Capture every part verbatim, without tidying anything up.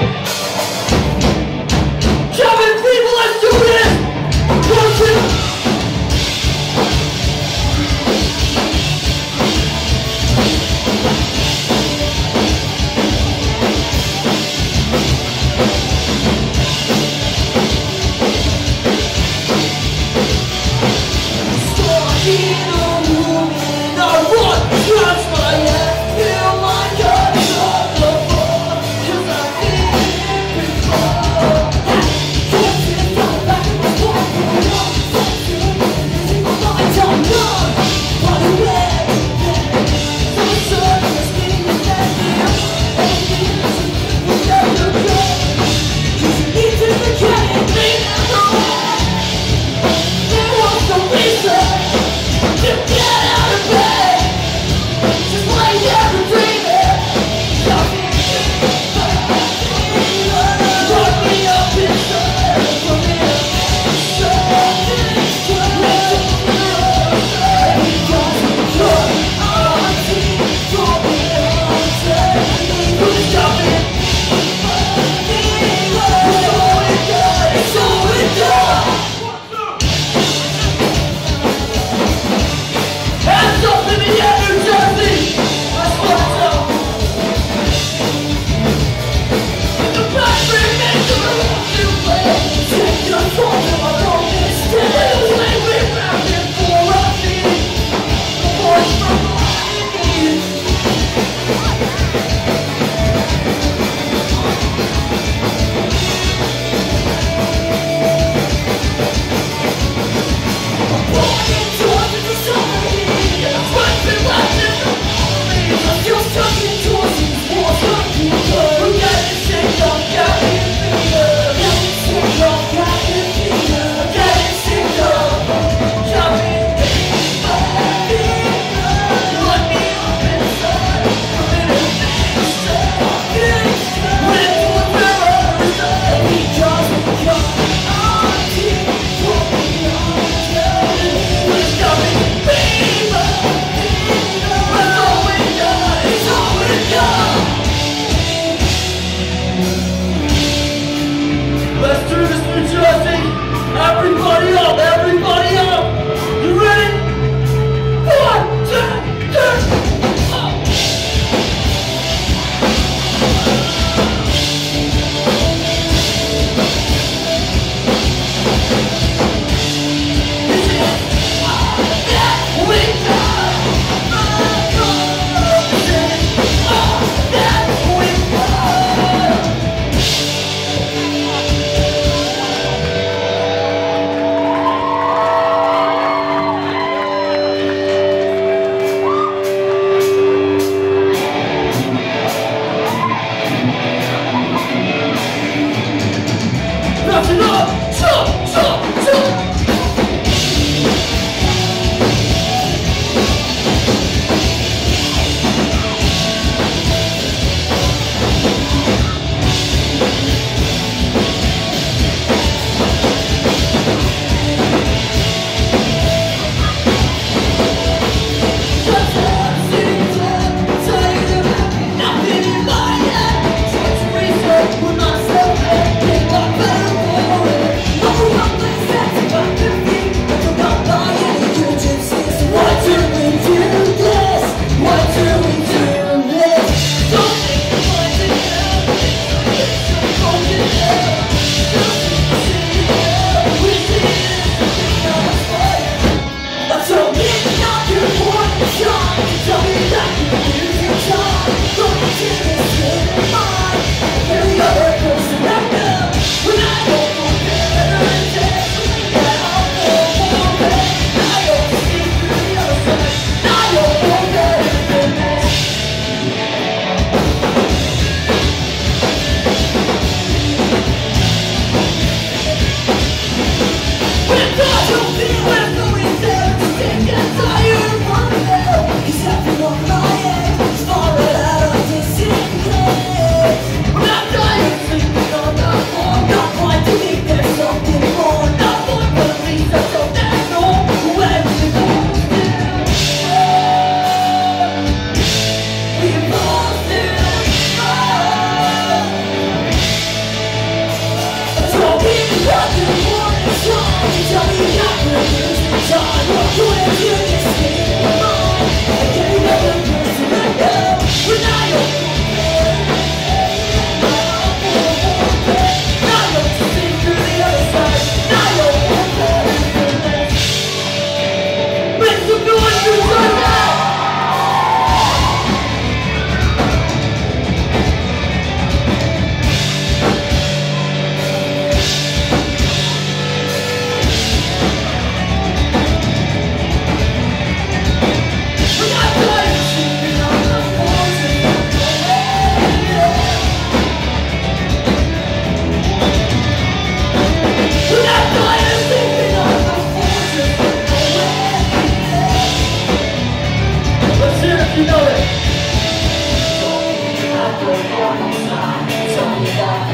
Trust my head, feel like I'm on the floor, 'cause I feel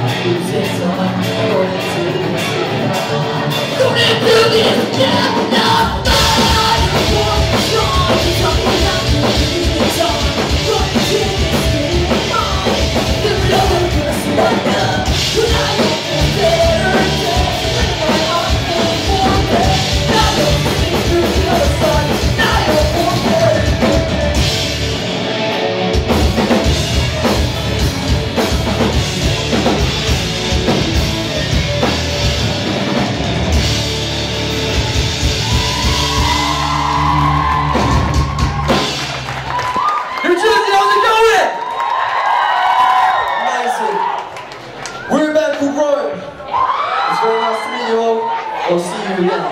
I'll see you again.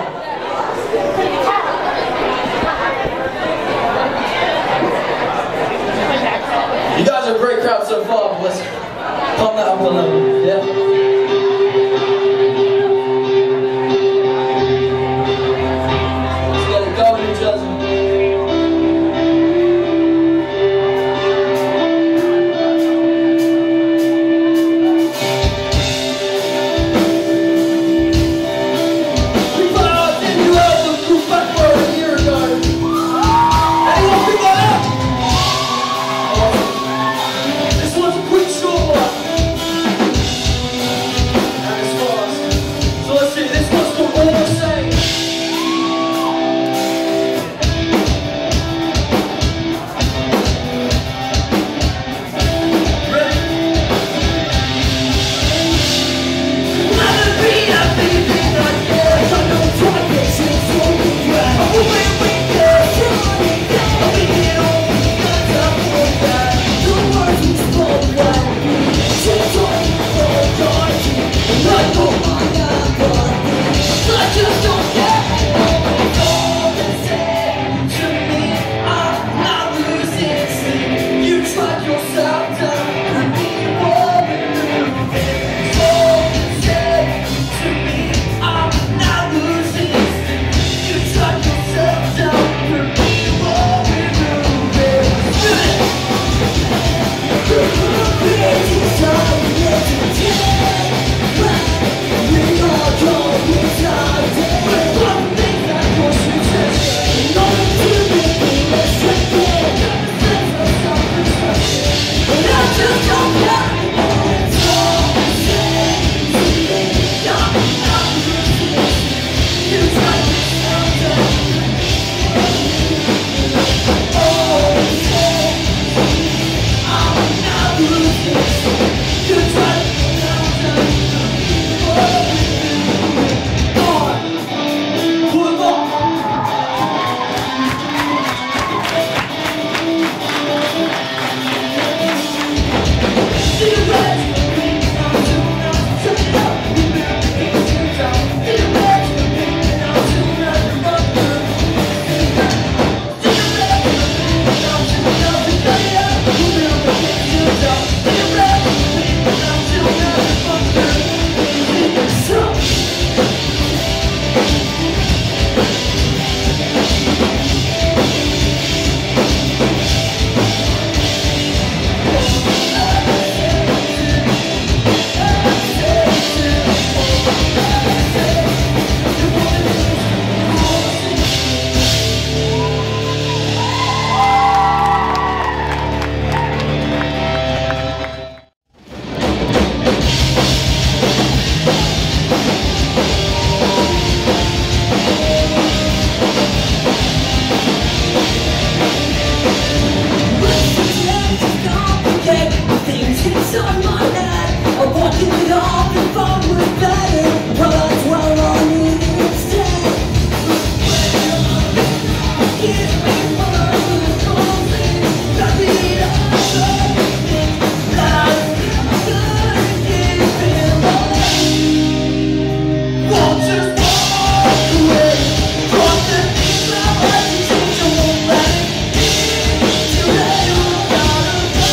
You guys are a great crowd so far. Let's pump that up a little. Yeah.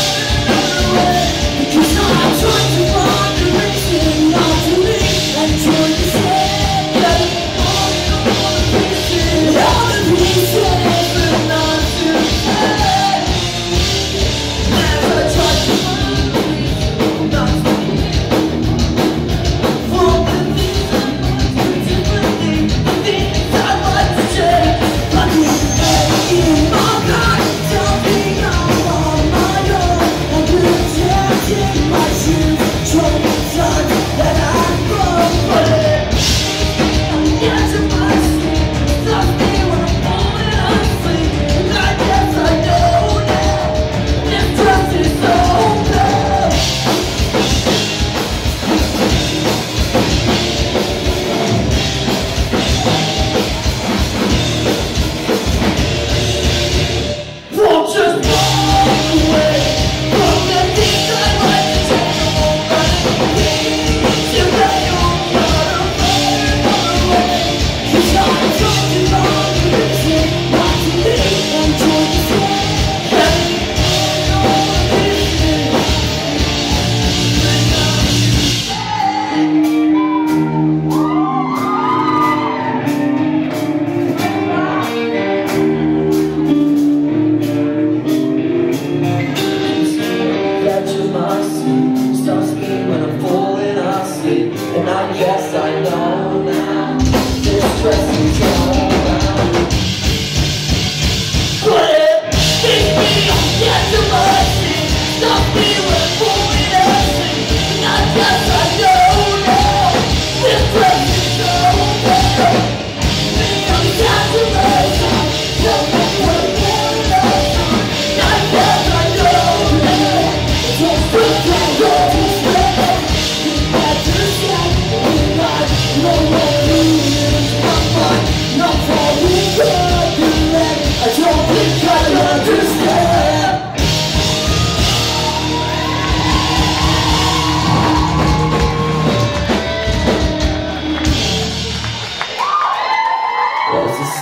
Trying to find a reason not to leave and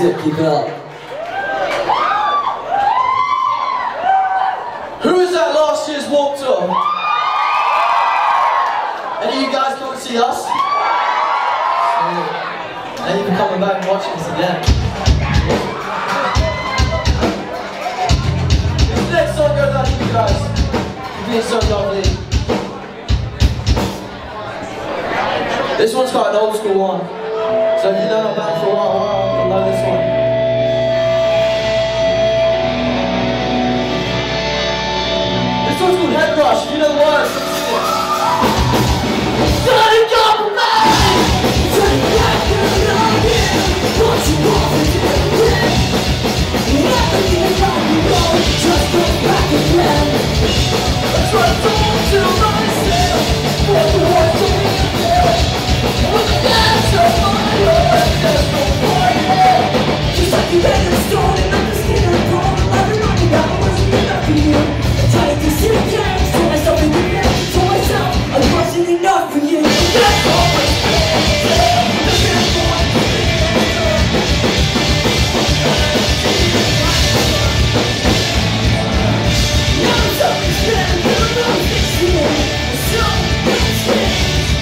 it, keep it up. Who was at last year's Warped Tour? Any of you guys come to see us? Thank you for coming back and watching us again. This next song goes out to you guys. You've been so lovely. This one's quite an old school one. So if you know about it for a while, you'll know this one. This one's called Head Rush. If you know the words, let's sing it. Turning compromise! Turning back to love you. What you want to do again. Everything is on the road, just go back again. That's what I told to myself. What the words don't mean to do. With the dance of my heart, there's no point in it. Just like you made a stone and I'm just getting a bone. I've been running out, I wasn't enough for you. I'm trying to see again, so I stop and give it to myself. I wasn't enough for you. That's all I said. Now something's better, you're not fixing it. Something's changed.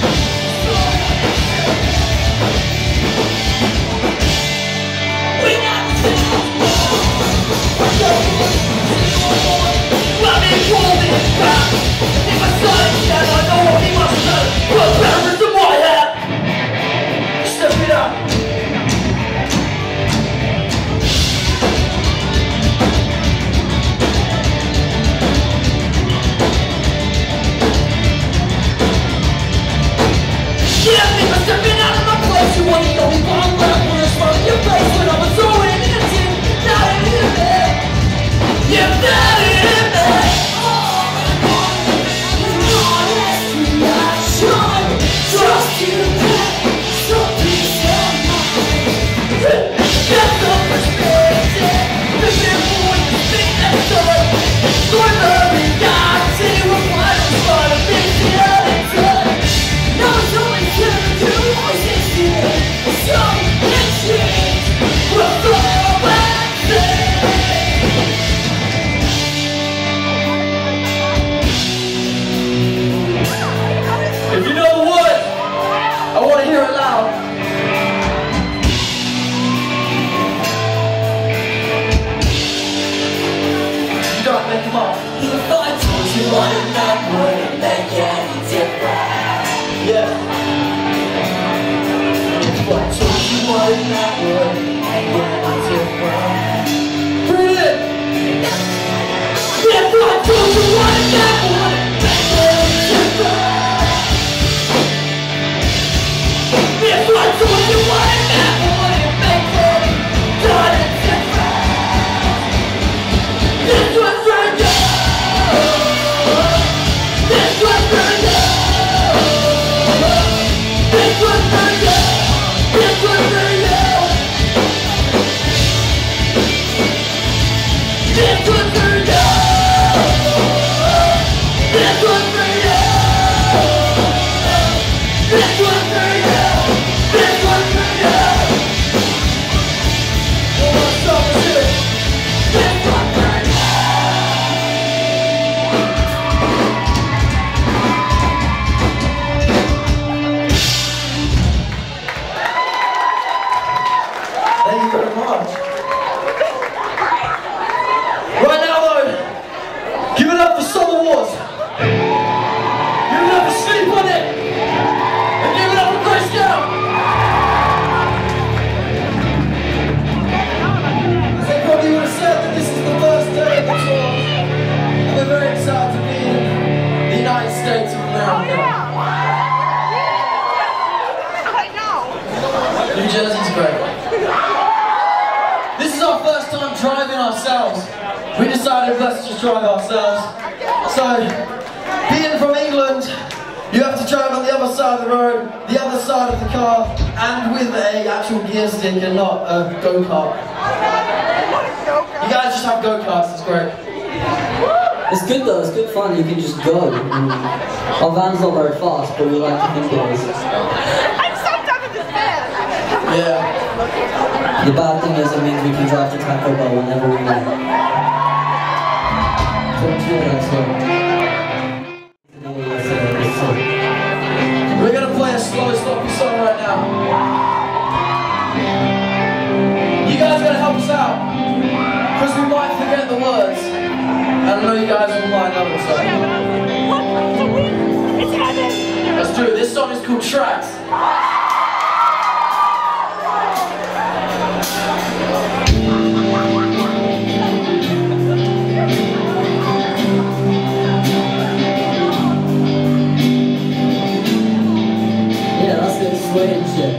Driving ourselves. We decided let's just drive ourselves. So, being from England, you have to drive on the other side of the road, the other side of the car, and with a actual gear stick and not a go-kart. You guys just have go-karts, it's great. It's good though, it's good fun, you can just go. And our van's not very fast, but we like to think it is. I'm so done with this van! The bad thing is it means we can drive to Taco Bell whenever we want. Don't do that, so. We're gonna play a slow, sloppy song right now. You guys gotta help us out, because we might forget the words. And I know you guys will might know it, so. It's heaven! Let's do it. This song is called Tracks. Yeah, that's good sway and shit.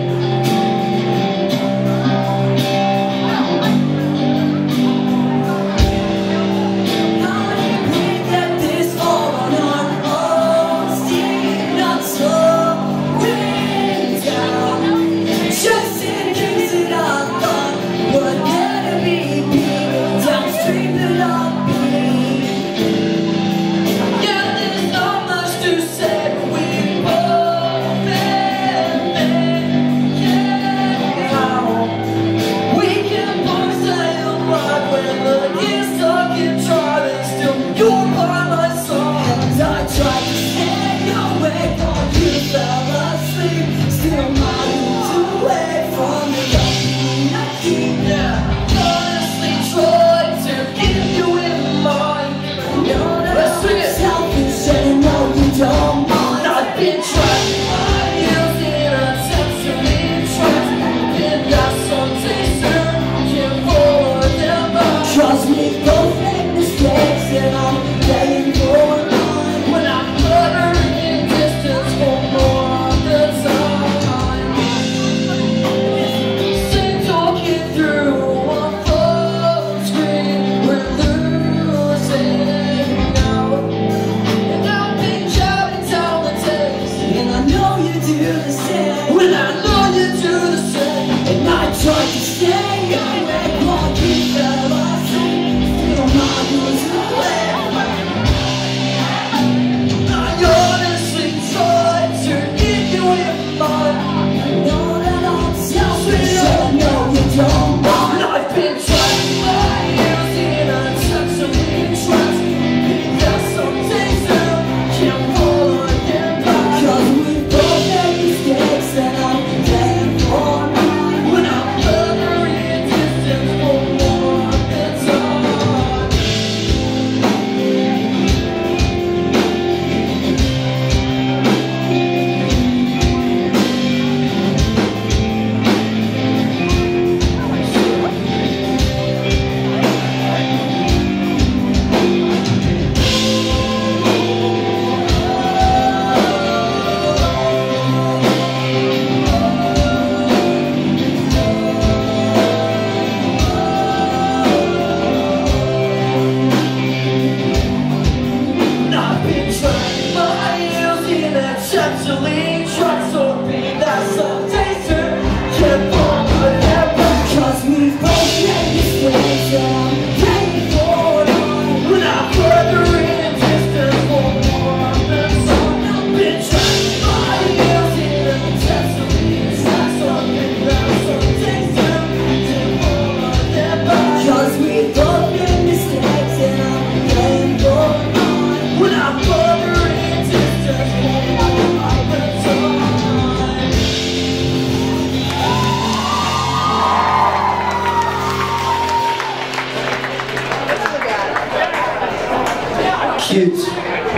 Cute. You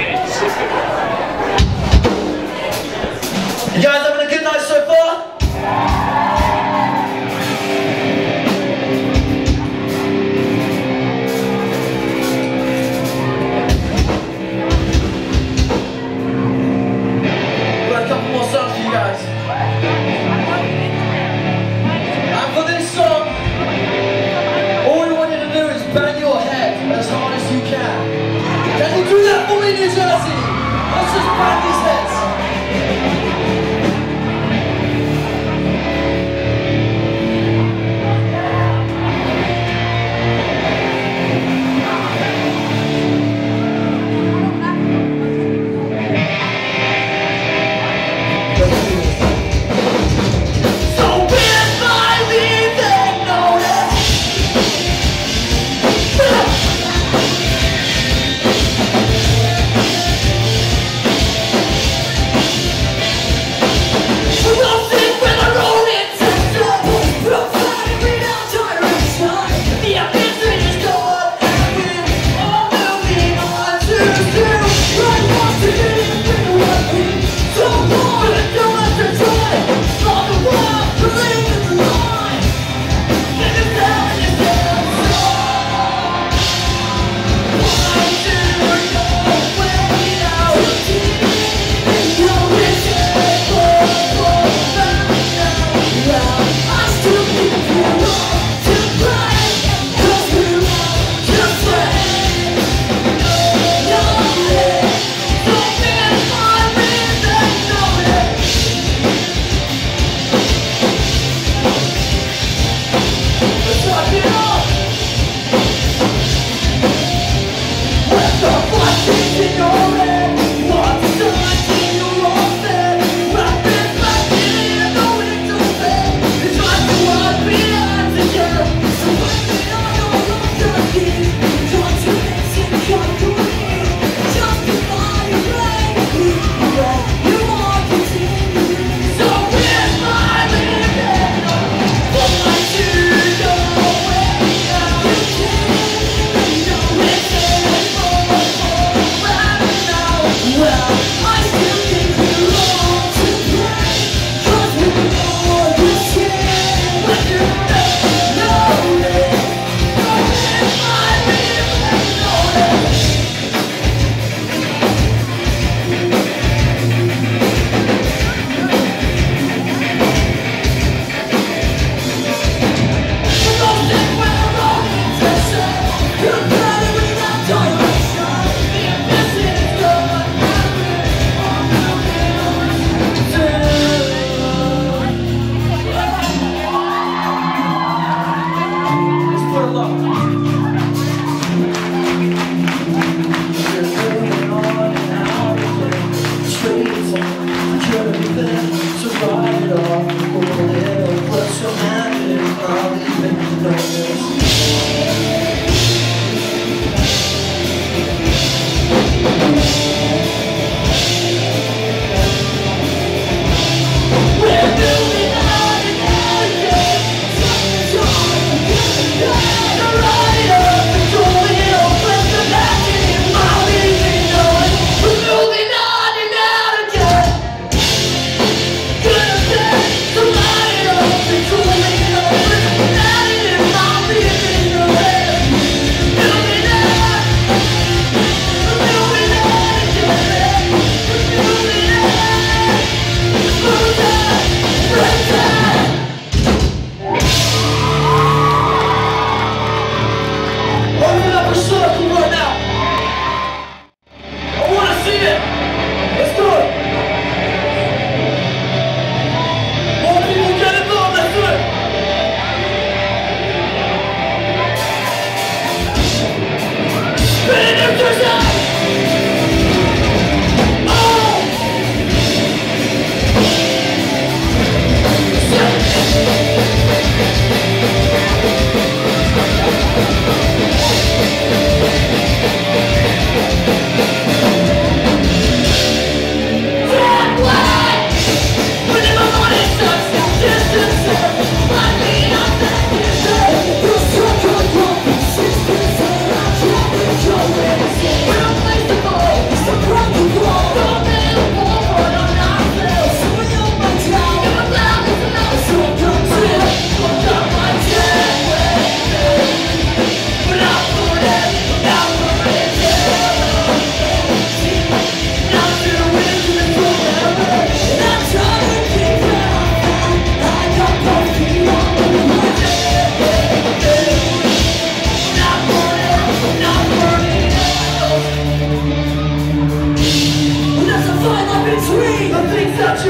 guys having a good night so far? We've got a couple more songs for you guys. And for this song, all we want you to do is bang your head as hard as you can. Can you do that for me, New Jersey? Let's just bang these heads.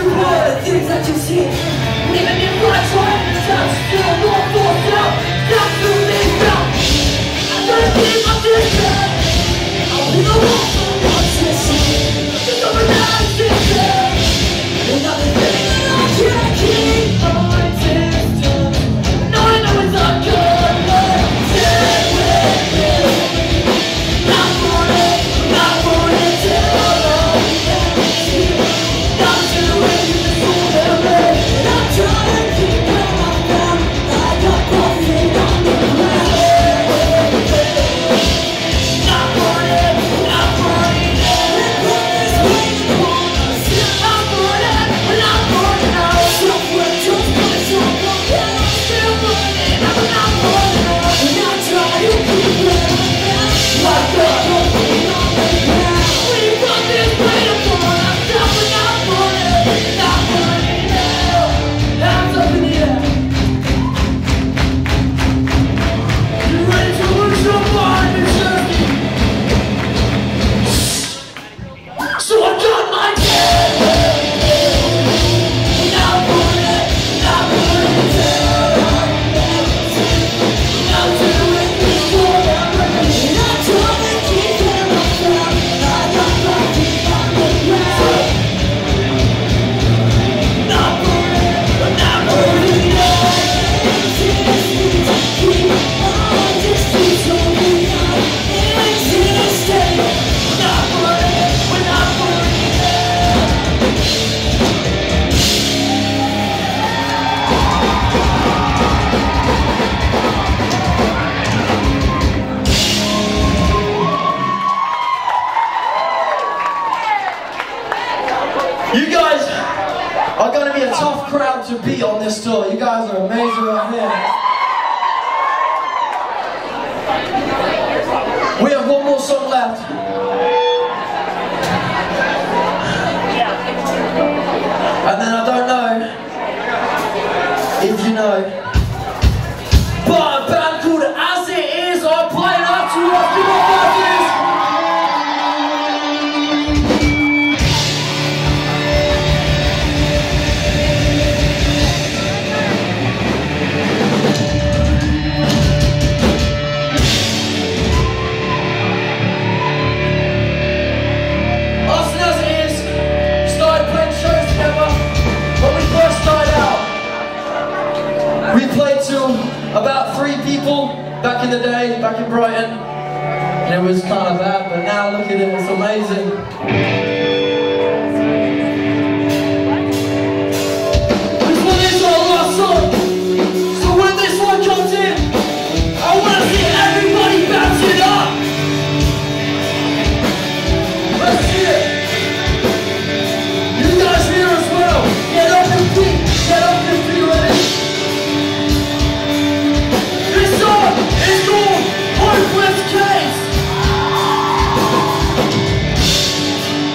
for the things that you see. Living in life, trying to touch, still more forced out. Not to me now. I'm gonna keep my distance. I'll be the one for what's missing. Just over now, sister. Another thing that I can't keep my distance. No, I know it's not good, but stay with me. Not for it, not for it till I'm empty. Not to it, just for me. Not trying to keep going down. I got coffee on the ground. Not for it, not for it. And put this weight upon us. Not for it, not for it now. Somewhere just by someone else. Still burning, I'm not for it. And I try to keep it down. Like a coffee on the ground. We put this weight upon us. Not for, not for it, not for it now. Hands up in the air. You ready to lose your mind and journey? So I got my head. Now for it, now for it till I'm empty. Now to it before I'm ready. And I try to keep it myself. I got coffee on the ground. Not for it, not for it now. Keep on distance, so we are existing. Not for it, we're not for it now. You guys are going to be a tough crowd to beat on this tour. You guys are amazing right here. We have one more song left. And then I don't know if you know, but a band called As It Is are playing up to us. Come on, guys. Us and As It Is started playing shows together when we first started out. We played to about three people back in the day, back in Brighton, and it was kind of bad, but now look at it, it's amazing. This one is our last song, so when this one comes in, I want to see everybody bounce it up. Let's see it. You guys here as well. Get up your feet. Get up your feet, ready? This song is called Hopeless Case.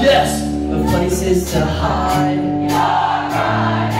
this. of places to hide.